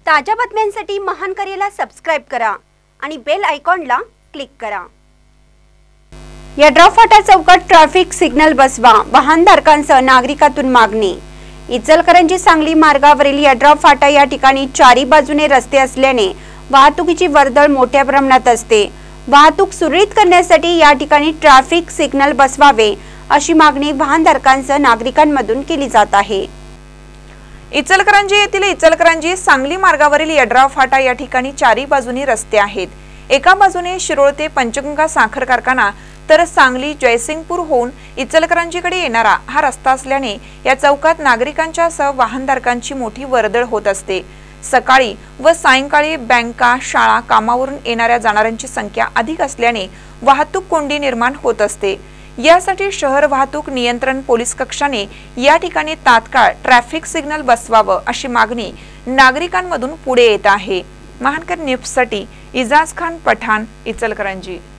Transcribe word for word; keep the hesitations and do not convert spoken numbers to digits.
ताज्या बातम्यांसाठी महान करेला सबस्क्राइब करा आणि बेल आयकॉनला क्लिक करा। यड्राव फाटा चौकात ट्रॅफिक सिग्नल बसवा, वाहनधारकांसह नागरिकातून मागणी। इचलकरंजी सांगली मार्गावरील यड्राव फाटा या ठिकाणी चारी बाजूने रस्ते असल्याने वाहतुकीची वर्दळ मोठ्या प्रमाणात असते। वाहतूक सुरळीत करण्यासाठी या ठिकाणी ट्रॅफिक सिग्नल बसवावे अशी मागणी वाहनधारकांसह नागरिकांमधून केली जात आहे। इचलकरंजी येथील इचलकरंजी सांगली मार्गावरील यड्राव फाटा या ठिकाणी चारी बाजूनी रस्ते आहेत। एका बाजूने शिरोळ ते पंचगंगा साखर कारखाना तर सांगली जयसिंगपूर होऊन इचलकरंजीकडे येणारा हा रस्ता असल्याने या चौकात नागरिकांच्या सह वाहनधारकांची मोठी वर्दळ होत असते। सकाळी व सायंकाळी बँका, शाळा, कामावरून येणाऱ्या जाणाऱ्यांची संख्या अधिक असल्याने वाहतूक कोंडी निर्माण होत असते। यासाठी शहर वाहतूक नियंत्रण पोलीस कक्षाने या ठिकाणी तात्काळ ट्रॅफिक सिग्नल बसवावं अशी मागणी नागरिकांमधून पुढे येत आहे। महानकर न्यूजसाठी इजाज खान पठाण, इचलकरंजी।